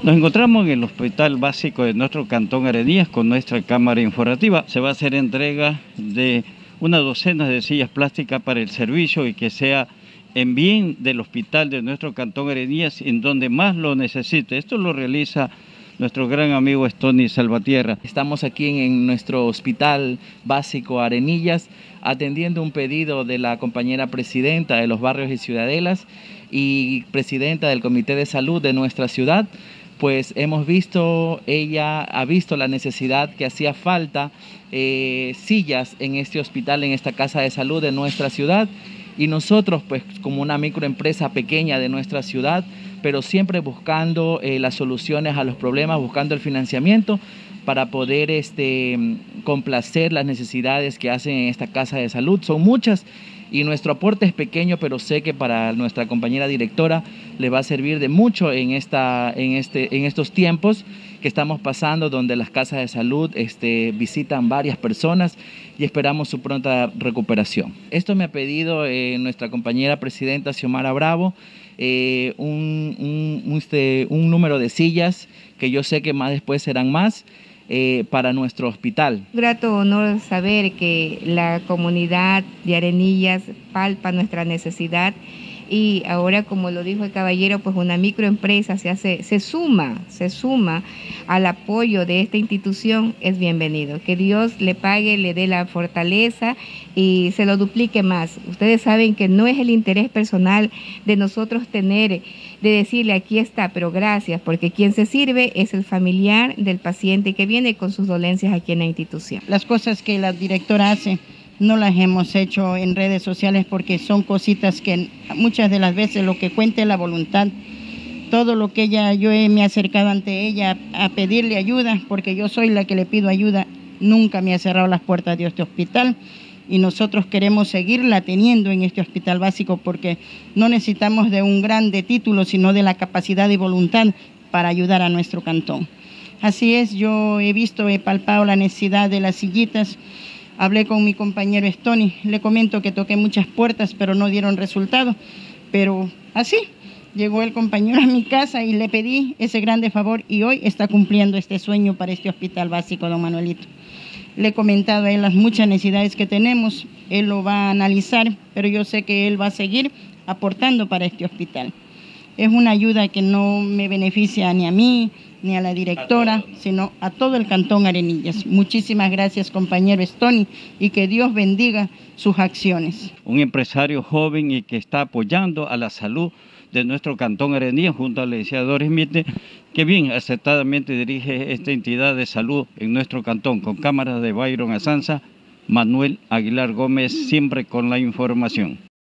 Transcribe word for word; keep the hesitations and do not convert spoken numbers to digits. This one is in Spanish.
Nos encontramos en el Hospital Básico de nuestro Cantón Arenillas con nuestra cámara informativa. Se va a hacer entrega de una docena de sillas plásticas para el servicio y que sea en bien del hospital de nuestro Cantón Arenillas, en donde más lo necesite. Esto lo realiza nuestro gran amigo Estoni Salvatierra. Estamos aquí en nuestro Hospital Básico Arenillas atendiendo un pedido de la compañera presidenta de los barrios y ciudadelas y presidenta del Comité de Salud de nuestra ciudad. Pues hemos visto, ella ha visto la necesidad que hacía falta eh, sillas en este hospital, en esta casa de salud de nuestra ciudad, y nosotros pues como una microempresa pequeña de nuestra ciudad, pero siempre buscando eh, las soluciones a los problemas, buscando el financiamiento para poder este, complacer las necesidades que hacen en esta casa de salud. Son muchas y nuestro aporte es pequeño, pero sé que para nuestra compañera directora le va a servir de mucho en, esta, en, este, en estos tiempos que estamos pasando, donde las casas de salud este, visitan varias personas y esperamos su pronta recuperación. Esto me ha pedido eh, nuestra compañera presidenta Xiomara Bravo, eh, un, un, este, un número de sillas que yo sé que más después serán más, Eh, para nuestro hospital. Grato honor saber que la comunidad de Arenillas palpa nuestra necesidad y ahora, como lo dijo el caballero, pues una microempresa se hace, se suma, se suma al apoyo de esta institución. Es bienvenido. Que Dios le pague, le dé la fortaleza y se lo duplique más. Ustedes saben que no es el interés personal de nosotros tener, de decirle aquí está, pero gracias, porque quien se sirve es el familiar del paciente que viene con sus dolencias aquí en la institución. Las cosas que la directora hace no las hemos hecho en redes sociales porque son cositas que muchas de las veces lo que cuenta es la voluntad. Todo lo que ella, yo he, me he acercado ante ella a pedirle ayuda, porque yo soy la que le pido ayuda, nunca me ha cerrado las puertas de este hospital y nosotros queremos seguirla teniendo en este hospital básico porque no necesitamos de un grande título, sino de la capacidad y voluntad para ayudar a nuestro cantón. Así es, yo he visto, he palpado la necesidad de las sillitas. Hablé con mi compañero Estoni, le comento que toqué muchas puertas, pero no dieron resultado. Pero así, llegó el compañero a mi casa y le pedí ese grande favor y hoy está cumpliendo este sueño para este hospital básico, don Manuelito. Le he comentado a él las muchas necesidades que tenemos, él lo va a analizar, pero yo sé que él va a seguir aportando para este hospital. Es una ayuda que no me beneficia ni a mí, ni a la directora, sino a todo el Cantón Arenillas. Muchísimas gracias, compañero Estoni, y que Dios bendiga sus acciones. Un empresario joven y que está apoyando a la salud de nuestro Cantón Arenillas junto al licenciado Mite, que bien acertadamente dirige esta entidad de salud en nuestro cantón. Con cámaras de Byron Azanza, Manuel Aguilar Gómez, siempre con la información.